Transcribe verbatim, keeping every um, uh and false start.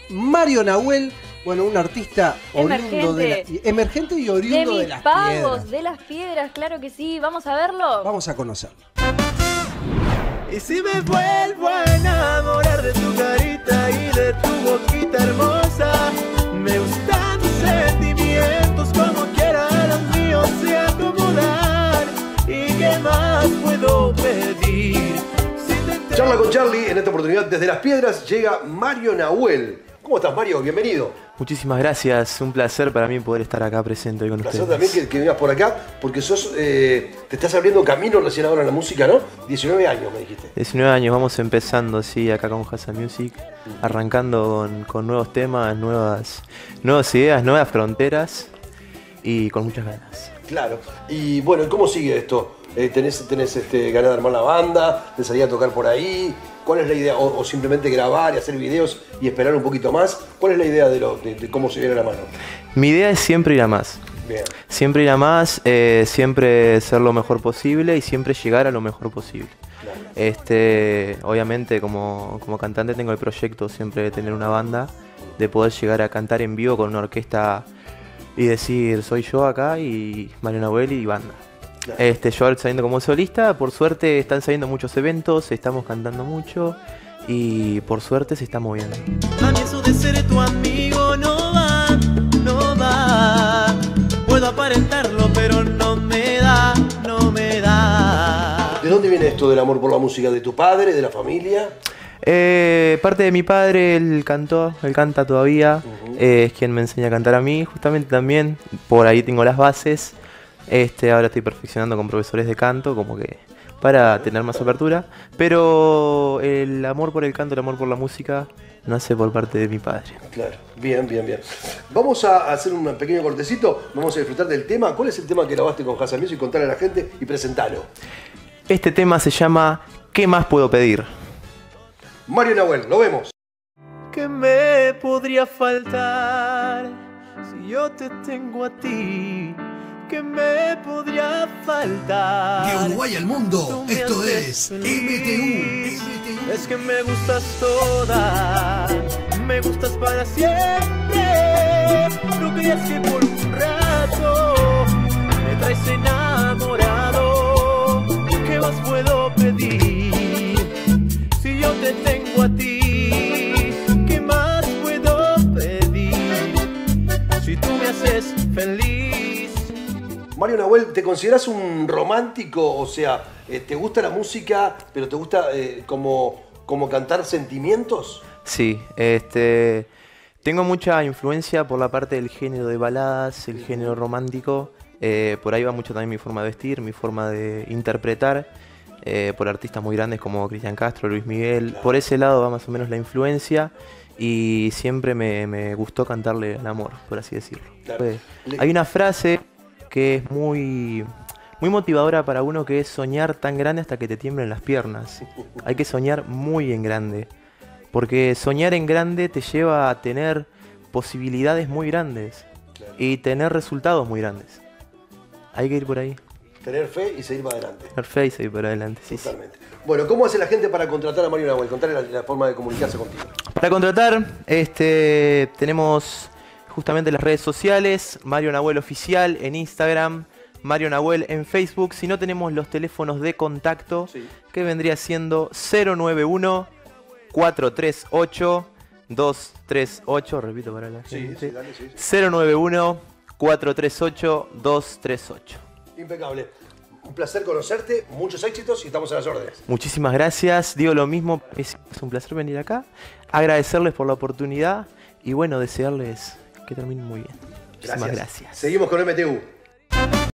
Mario Nahuel, bueno, un artista emergente, oriundo de la, emergente y oriundo de, de las mis pagos, piedras. de las piedras, claro que sí. ¿Vamos a verlo? Vamos a conocerlo. Y si me vuelvo a enamorar de tu carita y de tu boquita hermosa, me gustan tus sentimientos, como quiera los míos se acomodan. ¿Y qué más puedo pedir? Si te Charla con Charlie, en esta oportunidad desde Las Piedras llega Mario Nahuel. ¿Cómo estás, Mario? Bienvenido. Muchísimas gracias, un placer para mí poder estar acá presente hoy con Un placer ustedes. también que, que vengas por acá, porque sos, eh, te estás abriendo camino recién ahora en la música, ¿no? diecinueve años, me dijiste. diecinueve años, vamos empezando, sí, acá con Hasa Music, arrancando con, con nuevos temas, nuevas, nuevas ideas, nuevas fronteras y con muchas ganas. Claro. Y bueno, ¿cómo sigue esto? Eh, ¿Tenés, tenés este, ganas de armar la banda? ¿De salir a tocar por ahí? ¿Cuál es la idea? O, o simplemente grabar y hacer videos y esperar un poquito más. ¿Cuál es la idea de, lo, de, de cómo se viene la mano? Mi idea es siempre ir a más. Bien. Siempre ir a más, eh, siempre ser lo mejor posible y siempre llegar a lo mejor posible. Claro. Este, obviamente como, como cantante tengo el proyecto siempre de tener una banda, de poder llegar a cantar en vivo con una orquesta y decir soy yo acá y Mario Nahuel y banda. Claro. Este, yo ahora saliendo como solista, por suerte están saliendo muchos eventos, estamos cantando mucho y por suerte se está moviendo. A mí eso de ser tu amigo no va, no va. Puedo aparentarlo, pero no me da, no me da. ¿De dónde viene esto del amor por la música? ¿De tu padre, de la familia? Eh, parte de mi padre, él cantó, él canta todavía, Uh-huh. eh, es quien me enseña a cantar a mí, justamente también, por ahí tengo las bases. Este, ahora estoy perfeccionando con profesores de canto, como que para tener más apertura, pero el amor por el canto, el amor por la música, nace por parte de mi padre. Claro, bien, bien, bien. Vamos a hacer un pequeño cortecito, vamos a disfrutar del tema. ¿Cuál es el tema que grabaste con Hasa Music? Contale a la gente y presentalo. Este tema se llama ¿Qué más puedo pedir? Mario Nahuel, lo vemos. ¿Qué me podría faltar si yo te tengo a ti? ¿Qué me podría faltar? De Uruguay al mundo, Tú me esto haces es M feliz. T U. M T U. Es que me gustas toda, me gustas para siempre. No creas que por un rato me traes enamorado. ¿Qué más puedo pedir si yo te tengo a ti? ¿Qué más puedo pedir si tú me haces feliz? Mario Nahuel, ¿te consideras un romántico? O sea, eh, ¿te gusta la música, pero te gusta eh, como, como cantar sentimientos? Sí, este, tengo mucha influencia por la parte del género de baladas, el género romántico. Eh, por ahí va mucho también mi forma de vestir, mi forma de interpretar, eh, por artistas muy grandes como Cristian Castro, Luis Miguel. Por ese lado va más o menos la influencia y siempre me, me gustó cantarle el amor, por así decirlo. Claro. Eh, Hay una frase que es muy, muy motivadora para uno, que es soñar tan grande hasta que te tiemblen las piernas. Hay que soñar muy en grande, porque soñar en grande te lleva a tener posibilidades muy grandes Claro. y tener resultados muy grandes. Hay que ir por ahí, Tener fe y seguir para adelante. tener fe y seguir por adelante. Sí, sí. Totalmente. Bueno, ¿cómo hace la gente para contratar a Mario Nahuel? Contale la, la forma de comunicarse contigo. Para contratar, este, tenemos justamente las redes sociales, Mario Nahuel Oficial en Instagram, Mario Nahuel en Facebook. Si no, tenemos los teléfonos de contacto, Sí. que vendría siendo cero nueve uno, cuatro tres ocho, dos tres ocho, repito para la Sí, gente, sí, dale, sí, sí. cero nueve uno, cuatro tres ocho, dos tres ocho. Impecable. Un placer conocerte, muchos éxitos y estamos a las órdenes. Muchísimas gracias, digo lo mismo, es un placer venir acá, agradecerles por la oportunidad y bueno, desearles que terminen muy bien. Muchísimas gracias. Seguimos con M T U.